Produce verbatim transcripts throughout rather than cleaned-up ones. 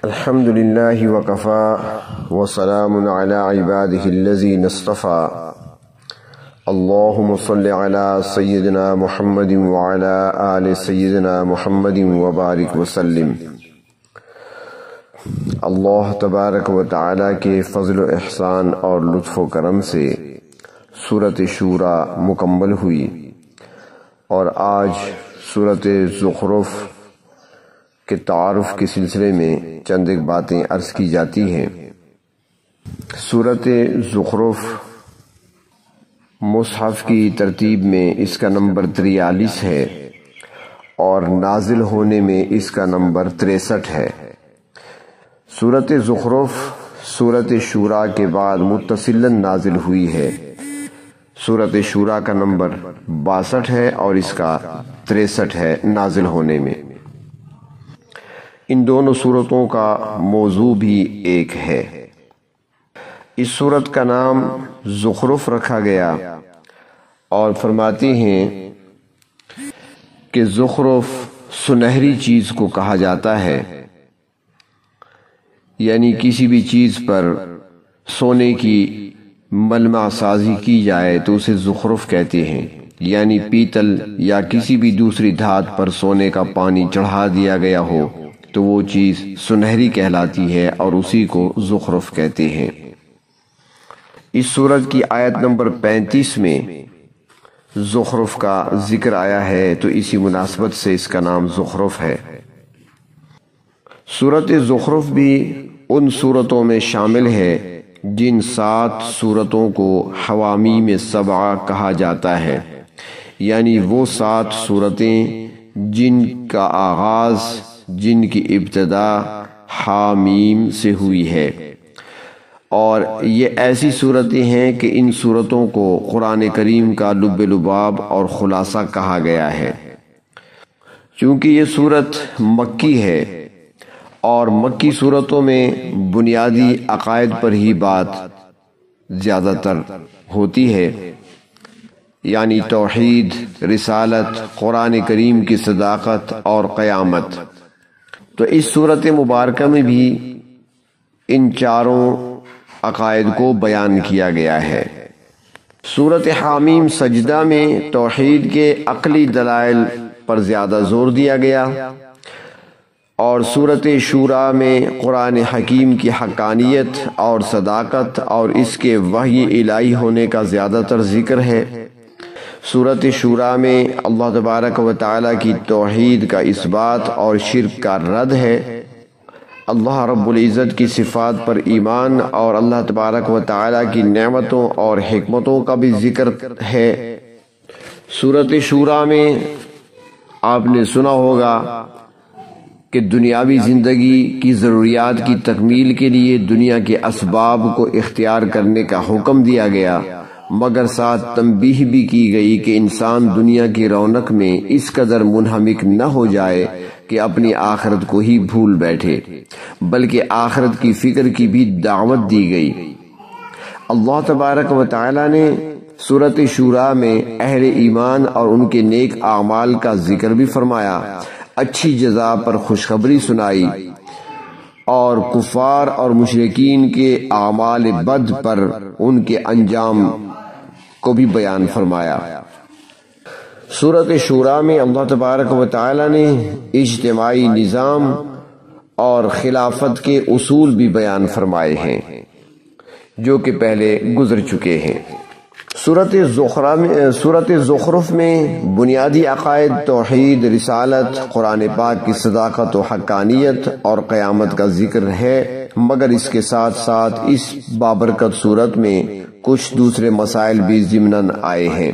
الحمد لله وكفى وسلام على عباده الذين اصطفى اللهم صل على سيدنا محمد وعلى آل سيدنا محمد وبارك وسلم۔ اللہ تبارک و تعالیٰ کے فضل و احسان اور لطف و کرم سے سورۃ شورى مکمل ہوئی اور آج سورۃ زخرف کے تعارف کے سلسلے میں چند ایک باتیں عرض کی جاتی ہیں۔ سورۃ زخرف مصحف کی ترتیب میں اس کا نمبر تریالیس ہے اور نازل ہونے میں اس کا نمبر تریسٹھ ہے۔ سورۃ زخرف سورۃ شورى کے بعد متصلاً نازل ہوئی ہے۔ سورۃ شورى کا نمبر باسٹھ ہے اور اس کا تریسٹھ ہے نازل ہونے میں۔ ان دونوں سورتوں کا موضوع بھی ایک ہے۔ اس سورت کا نام زخرف رکھا گیا اور فرماتے ہیں کہ زخرف سنہری چیز کو کہا جاتا ہے، یعنی کسی بھی چیز پر سونے کی ملمع سازی کی جائے تو اسے زخرف کہتے ہیں، یعنی پیتل یا کسی بھی دوسری دھات پر سونے کا پانی چڑھا دیا گیا ہو تو وہ چیز سنہری کہلاتی ہے اور اسی کو زخرف کہتے ہیں۔ اس سورت کی آیت نمبر پینتیس میں زخرف کا ذکر آیا ہے تو اسی مناسبت سے اس کا نام زخرف ہے۔ سورت زخرف بھی ان سورتوں میں شامل ہے جن سات سورتوں کو حوامیم سبعہ کہا جاتا ہے، یعنی وہ سات سورتیں جن کا آغاز، جن کی ابتدا حامیم سے ہوئی ہے، اور یہ ایسی صورتیں ہیں کہ ان صورتوں کو قرآن کریم کا لب لباب اور خلاصہ کہا گیا ہے۔ چونکہ یہ صورت مکی ہے اور مکی صورتوں میں بنیادی عقائد پر ہی بات زیادہ تر ہوتی ہے، یعنی توحید، رسالت، قرآن کریم کی صداقت اور قیامت، تو اس صورت مبارکہ میں بھی ان چاروں عقائد کو بیان کیا گیا ہے۔ سورت حامیم سجدہ میں توحید کے عقلی دلائل پر زیادہ زور دیا گیا اور سورت شورى میں قرآن حکیم کی حقانیت اور صداقت اور اس کے وحی الہی ہونے کا زیادہ تر ذکر ہے۔ سورت شورى میں اللہ تبارک و تعالیٰ کی توحید کا اثبات اور شرک کا رد ہے، اللہ رب العزت کی صفات پر ایمان اور اللہ تبارک و تعالیٰ کی نعمتوں اور حکمتوں کا بھی ذکر ہے۔ سورت شورى میں آپ نے سنا ہوگا کہ دنیاوی زندگی کی ضروریات کی تکمیل کے لیے دنیا کے اسباب کو اختیار کرنے کا حکم دیا گیا، مگر ساتھ تنبیہ بھی کی گئی کہ انسان دنیا کی رونق میں اس قدر منہمک نہ ہو جائے کہ اپنی آخرت کو ہی بھول بیٹھے، بلکہ آخرت کی فکر کی بھی دعوت دی گئی۔ اللہ تبارک و تعالی نے سورۃ شورى میں اہل ایمان اور ان کے نیک اعمال کا ذکر بھی فرمایا، اچھی جزا پر خوشخبری سنائی اور کفار اور مشرکین کے اعمال بد پر ان کے انجام کو بھی بیان فرمایا۔ سورۃ شورى میں اللہ تبارک و تعالی نے اجتماعی نظام اور خلافت کے اصول بھی بیان فرمائے ہیں جو کہ پہلے گزر چکے ہیں۔ سورۃ سورۃ زخرف میں بنیادی عقائد، توحید، رسالت، قرآن پاک کی صداقت و حقانیت اور قیامت کا ذکر ہے، مگر اس کے ساتھ ساتھ اس بابرکت سورت میں کچھ دوسرے مسائل بھی ضمناً آئے ہیں۔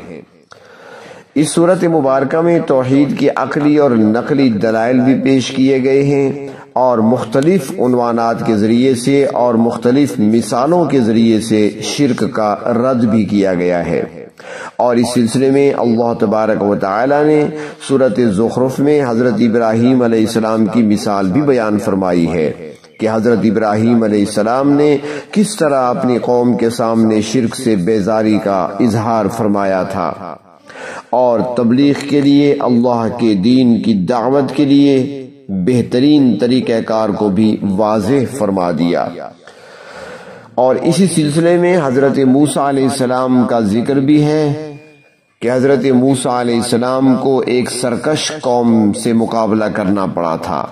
اس سورت مبارکہ میں توحید کی عقلی اور نقلی دلائل بھی پیش کیے گئے ہیں اور مختلف عنوانات کے ذریعے سے اور مختلف مثالوں کے ذریعے سے شرک کا رد بھی کیا گیا ہے، اور اس سلسلے میں اللہ تبارک و تعالی نے سورۃ زخرف میں حضرت ابراہیم علیہ السلام کی مثال بھی بیان فرمائی ہے کہ حضرت ابراہیم علیہ السلام نے کس طرح اپنی قوم کے سامنے شرک سے بیزاری کا اظہار فرمایا تھا اور تبلیغ کے لیے، اللہ کے دین کی دعوت کے لیے بہترین طریقہ کار کو بھی واضح فرما دیا۔ اور اسی سلسلے میں حضرت موسیٰ علیہ السلام کا ذکر بھی ہے کہ حضرت موسیٰ علیہ السلام کو ایک سرکش قوم سے مقابلہ کرنا پڑا تھا۔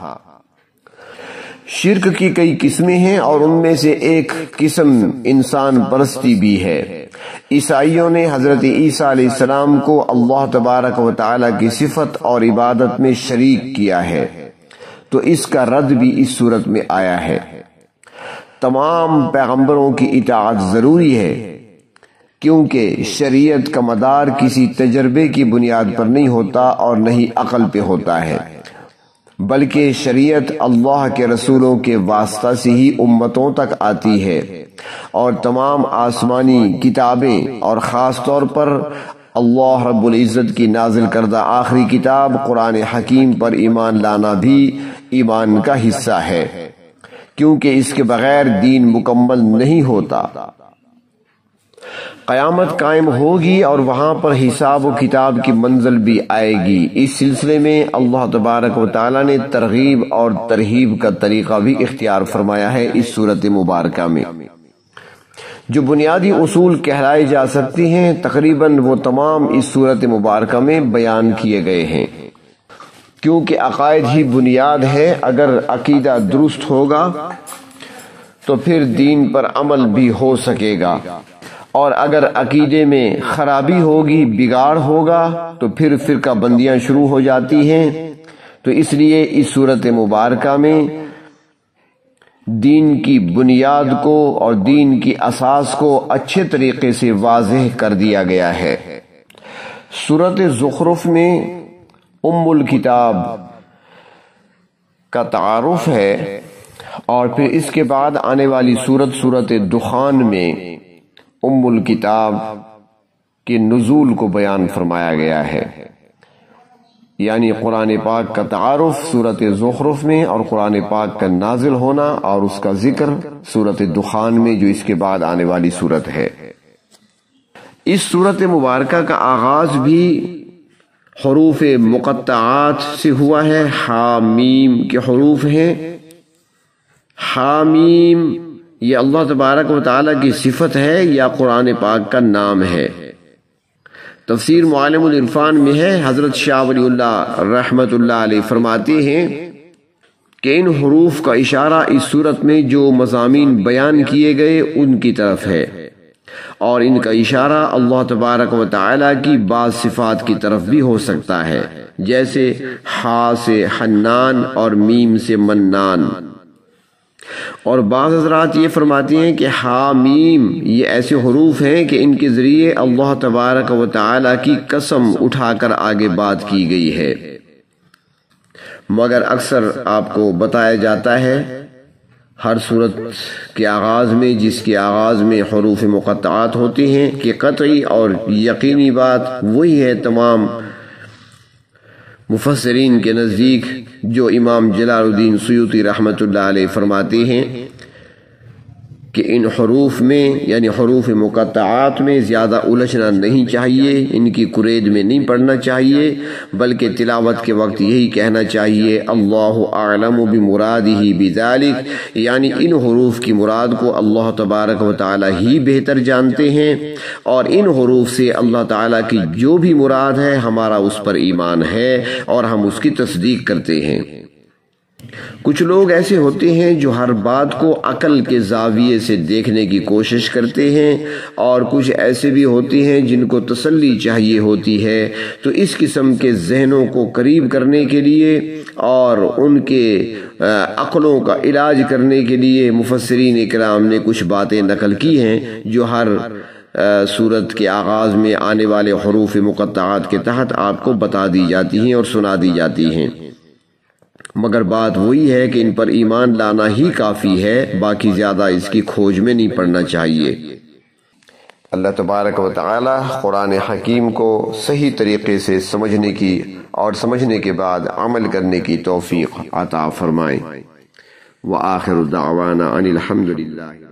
شرک کی کئی قسمیں ہیں اور ان میں سے ایک قسم انسان پرستی بھی ہے۔ عیسائیوں نے حضرت عیسیٰ علیہ السلام کو اللہ تبارک و تعالی کی صفت اور عبادت میں شریک کیا ہے، تو اس کا رد بھی اس صورت میں آیا ہے۔ تمام پیغمبروں کی اطاعت ضروری ہے، کیونکہ شریعت کا مدار کسی تجربے کی بنیاد پر نہیں ہوتا اور نہ ہی عقل پہ ہوتا ہے، بلکہ شریعت اللہ کے رسولوں کے واسطہ سے ہی امتوں تک آتی ہے، اور تمام آسمانی کتابیں اور خاص طور پر اللہ رب العزت کی نازل کردہ آخری کتاب قرآن حکیم پر ایمان لانا بھی ایمان کا حصہ ہے، کیونکہ اس کے بغیر دین مکمل نہیں ہوتا۔ قیامت قائم ہوگی اور وہاں پر حساب و کتاب کی منزل بھی آئے گی۔ اس سلسلے میں اللہ تبارک و تعالی نے ترغیب اور ترہیب کا طریقہ بھی اختیار فرمایا ہے اس سورت مبارکہ میں۔ جو بنیادی اصول کہلائے جا سکتی ہیں تقریباً وہ تمام اس سورت مبارکہ میں بیان کیے گئے ہیں، کیونکہ عقائد ہی بنیاد ہے۔ اگر عقیدہ درست ہوگا تو پھر دین پر عمل بھی ہو سکے گا، اور اگر عقیدے میں خرابی ہوگی، بگاڑ ہوگا، تو پھر فرقہ بندیاں شروع ہو جاتی ہیں۔ تو اس لیے اس سورت مبارکہ میں دین کی بنیاد کو اور دین کی اساس کو اچھے طریقے سے واضح کر دیا گیا ہے۔ سورت زخرف میں ام الکتاب کا تعارف ہے، اور پھر اس کے بعد آنے والی سورت سورت دخان میں ام الکتاب کے نزول کو بیان فرمایا گیا ہے، یعنی قرآن پاک کا تعارف سورت زخرف میں اور قرآن پاک کا نازل ہونا اور اس کا ذکر سورت دخان میں جو اس کے بعد آنے والی سورت ہے۔ اس سورت مبارکہ کا آغاز بھی حروف مقطعات سے ہوا ہے۔ حامیم کے حروف ہیں۔ حامیم یہ اللہ تبارک و تعالیٰ کی صفت ہے یا قرآن پاک کا نام ہے؟ تفسیر معالم العرفان میں ہے، حضرت شاہ ولی اللہ رحمت اللہ علیہ فرماتے ہیں کہ ان حروف کا اشارہ اس صورت میں جو مضامین بیان کیے گئے ان کی طرف ہے، اور ان کا اشارہ اللہ تبارک و تعالیٰ کی بعض صفات کی طرف بھی ہو سکتا ہے، جیسے ہا سے حنان اور میم سے منان۔ اور بعض حضرات یہ فرماتے ہیں کہ حامیم یہ ایسے حروف ہیں کہ ان کے ذریعے اللہ تبارک و تعالی کی قسم اٹھا کر آگے بات کی گئی ہے، مگر اکثر آپ کو بتایا جاتا ہے ہر صورت کے آغاز میں جس کے آغاز میں حروف مقطعات ہوتی ہیں کہ قطعی اور یقینی بات وہی ہے تمام مفسرین کے نزدیک جو امام جلال الدین سیوطی رحمت اللہ علیہ فرماتے ہیں کہ ان حروف میں یعنی حروف مقطعات میں زیادہ الجھنا نہیں چاہیے، ان کی قرید میں نہیں پڑھنا چاہیے، بلکہ تلاوت کے وقت یہی کہنا چاہیے اللہ اعلم بمرادہ بذالک، یعنی ان حروف کی مراد کو اللہ تبارک و تعالی ہی بہتر جانتے ہیں، اور ان حروف سے اللہ تعالی کی جو بھی مراد ہے ہمارا اس پر ایمان ہے اور ہم اس کی تصدیق کرتے ہیں۔ کچھ لوگ ایسے ہوتے ہیں جو ہر بات کو عقل کے زاویے سے دیکھنے کی کوشش کرتے ہیں، اور کچھ ایسے بھی ہوتے ہیں جن کو تسلی چاہیے ہوتی ہے، تو اس قسم کے ذہنوں کو قریب کرنے کے لیے اور ان کے عقلوں کا علاج کرنے کے لیے مفسرین اکرام نے کچھ باتیں نقل کی ہیں جو ہر سورت کے آغاز میں آنے والے حروف مقطعات کے تحت آپ کو بتا دی جاتی ہیں اور سنا دی جاتی ہیں، مگر بات وہی ہے کہ ان پر ایمان لانا ہی کافی ہے، باقی زیادہ اس کی کھوج میں نہیں پڑنا چاہیے۔ اللہ تبارک و تعالی قرآن حکیم کو صحیح طریقے سے سمجھنے کی اور سمجھنے کے بعد عمل کرنے کی توفیق عطا فرمائے۔ وآخر دعوانا ان الحمد للہ۔